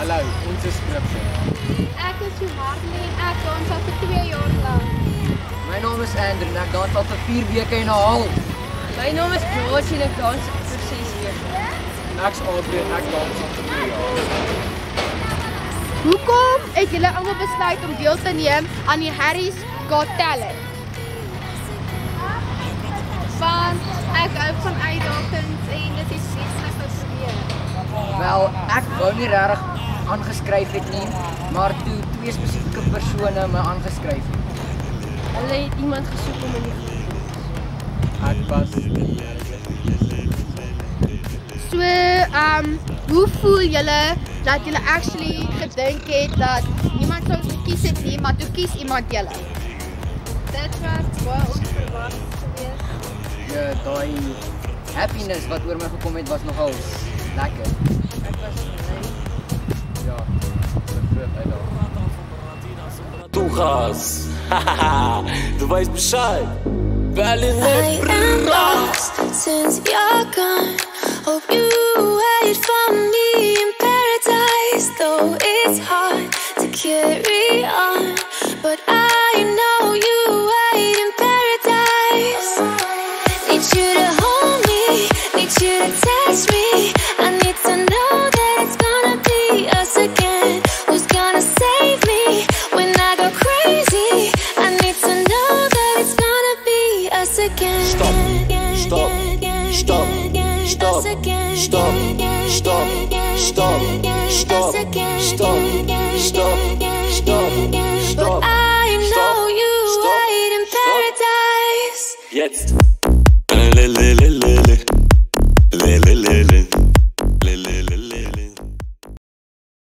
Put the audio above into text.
Hallo, ons is Krypton. Ek is Marley en ek dans al vir 2 jaar lank. My naam is Andrew en ek dans al vir 4 weke en 'n half. My naam is George en ek dans vir 6 weke. En ek is Adrian en ek dans al vir 2 jaar. Hoekom het julle almal besluit om deel te neem aan die Harry's Got Talent? Want ek hou van uitdagings en dit is iets wat ek wil probeer. Wel, ek wou nie regtig aangeskryf het nie, maar toe 2 spesifieke persone my aangeskryf het. Hulle het iemand gesoek om in die Ek was So, hoe voel julle dat julle actually gedink het dat niemand sou gekies het nie, maar toe kies iemand julle? Dit was baie onverwags geweest. Ja, daai happiness wat oor my gekom het was nogal lekker. Ek was bly. ja, 'n groot uitdaging. Tu gas, haha, du weißt Bescheid. Berlin I am lost since you're gone. Hope you wait for me in paradise. Though it's hard to carry on, but I know you wait in paradise. Need you to hold me, need you to touch me. I need to know that it's gonna be us again. Who's gonna save me when I go crazy? I need to know that it's gonna be us again. Stop, stop, stop, stop, stop, stop, stop, stop, stop, stop, stop, stop. But I know you wait in paradise. Jetzt.